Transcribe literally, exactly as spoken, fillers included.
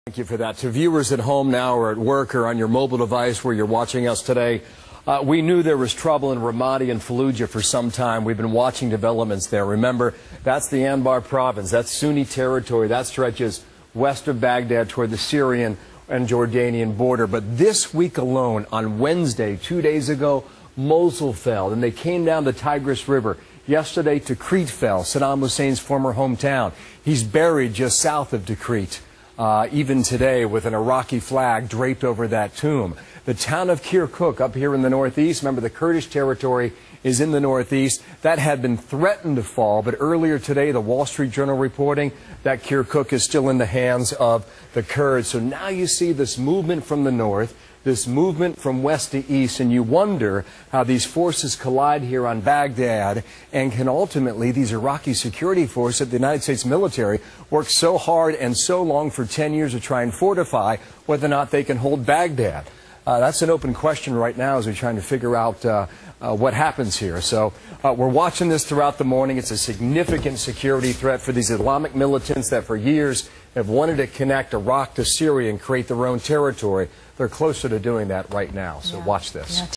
Thank you for that. To viewers at home now or at work or on your mobile device where you're watching us today, uh, we knew there was trouble in Ramadi and Fallujah for some time. We've been watching developments there. Remember, that's the Anbar province. That's Sunni territory. That stretches west of Baghdad toward the Syrian and Jordanian border. But this week alone, on Wednesday, two days ago, Mosul fell, and they came down the Tigris River. Yesterday, Tikrit fell, Saddam Hussein's former hometown. He's buried just south of Tikrit. Uh, even today, with an Iraqi flag draped over that tomb. The town of Kirkuk up here in the northeast, remember the Kurdish territory is in the northeast, that had been threatened to fall, but earlier today the Wall Street Journal reporting that Kirkuk is still in the hands of the Kurds. So now you see this movement from the north, this movement from west to east, and you wonder how these forces collide here on Baghdad, and can ultimately these Iraqi security forces of the United States military work so hard and so long for ten years to try and fortify whether or not they can hold Baghdad. Uh, that's an open question right now as we're trying to figure out uh, uh, what happens here. So uh, we're watching this throughout the morning. It's a significant security threat for these Islamic militants that for years have wanted to connect Iraq to Syria and create their own territory. They're closer to doing that right now. So yeah. watch this. Yeah.